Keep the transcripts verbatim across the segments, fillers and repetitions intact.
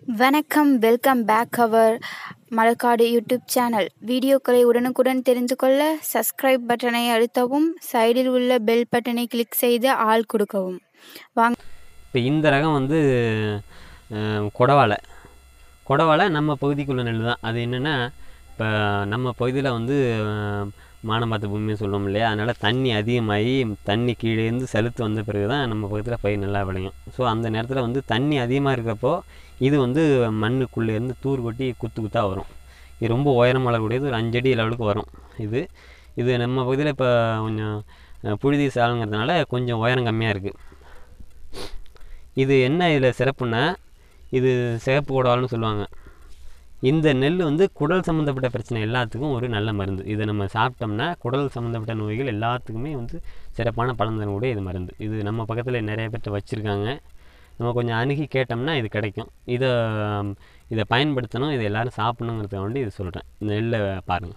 வணக்கம் welcome back our Malakkad YouTube channel. வீடியோக்களை உடனுக்குடன் தெரிந்து கொள்ள சப்ஸ்கிரைப் பட்டனை அழுத்தவும், சைடில் உள்ள பெல் பட்டனை கிளிக் செய்து ஆள் கொடுக்கவும். வாங்க. இப்போ இந்த ரகம் வந்து கொடவாலை கொடவாலை நம்ம பகுதிக்குள்ள நெல் தான். அது என்னென்னா, இப்போ நம்ம பகுதியில் வந்து மானம் பார்த்த பூமின்னு சொல்லுவோம் இல்லையா, அதனால் தண்ணி அதிகமாகி தண்ணி கீழேருந்து செலுத்து வந்த பிறகு தான் நம்ம பகுதியில் பயிர் நல்லா விளையும். ஸோ அந்த நேரத்தில் வந்து தண்ணி அதிகமாக இருக்கிறப்போ இது வந்து மண்ணுக்குள்ளேருந்து தூர் கொட்டி குத்து குத்தாக வரும். இது ரொம்ப உயரம் வளரக்கூடியது, ஒரு அஞ்சடி லெவலுக்கு வரும். இது இது நம்ம பகுதியில் இப்போ கொஞ்சம் புழுதி சாலுங்கிறதுனால கொஞ்சம் உயரம் கம்மியாக இருக்குது. இது என்ன இதில் சிறப்புன்னா, இது சிகப்பு கொடவால்னு சொல்லுவாங்க. இந்த நெல் வந்து குடல் சம்மந்தப்பட்ட பிரச்சனை எல்லாத்துக்கும் ஒரு நல்ல மருந்து. இதை நம்ம சாப்பிட்டோம்னா குடல் சம்மந்தப்பட்ட நோய்கள் எல்லாத்துக்குமே வந்து சிறப்பான பலன் தரக்கூடிய இது மருந்து. இது நம்ம பக்கத்தில் நிறைய பேர்ட்ட வச்சுருக்காங்க. நம்ம கொஞ்சம் அணுகி கேட்டோம்னா இது கிடைக்கும். இதை இதை பயன்படுத்தணும், இதை எல்லோரும் சாப்பிட்ணுங்கிறத வேண்டி இது சொல்கிறேன். இந்த நெல்லை பாருங்கள்.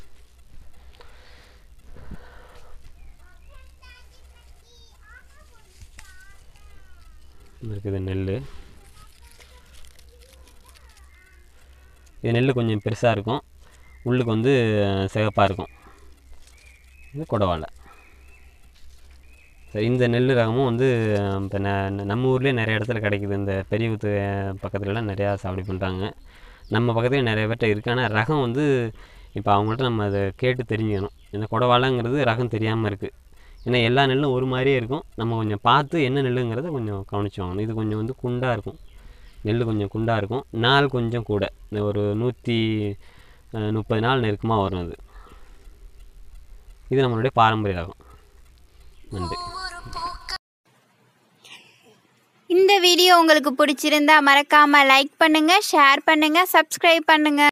இருக்குது நெல். இது நெல் கொஞ்சம் பெருசாக இருக்கும், உள்ளுக்கு வந்து சிகப்பாக இருக்கும். இது கொடவாலை. சரி, இந்த நெல் ரகமும் வந்து இப்போ ந நம்ம ஊர்லேயே நிறைய இடத்துல கிடைக்குது. இந்த பெரிய ஊத்து பக்கத்துலலாம் நிறையா சாகுபடி பண்ணுறாங்க. நம்ம பக்கத்துலேயே நிறைய பேர்ட்ட இருக்குது. ஆனால் ரகம் வந்து இப்போ அவங்கள்ட்ட நம்ம அதை கேட்டு தெரிஞ்சுக்கணும். இந்த கொடவாலைங்கிறது ரகம் தெரியாமல் இருக்குது. ஏன்னா எல்லா நெல்லும் ஒரு மாதிரியே இருக்கும். நம்ம கொஞ்சம் பார்த்து என்ன நெல்லுங்கிறத கொஞ்சம் கவனிச்சு வாங்கணும். இது கொஞ்சம் வந்து குண்டாக இருக்கும், நெல் கொஞ்சம் குண்டாக இருக்கும். நாள் கொஞ்சம் கூட, இந்த ஒரு நூற்றி முப்பது நாள் நெருக்கமாக வரும். அது இது நம்மளுடைய பாரம்பரிய ரகம். நன்றி. இந்த வீடியோ உங்களுக்கு பிடிச்சிருந்தா மறக்காம லைக் பண்ணுங்க, ஷேர் பண்ணுங்க, சப்ஸ்கிரைப் பண்ணுங்க.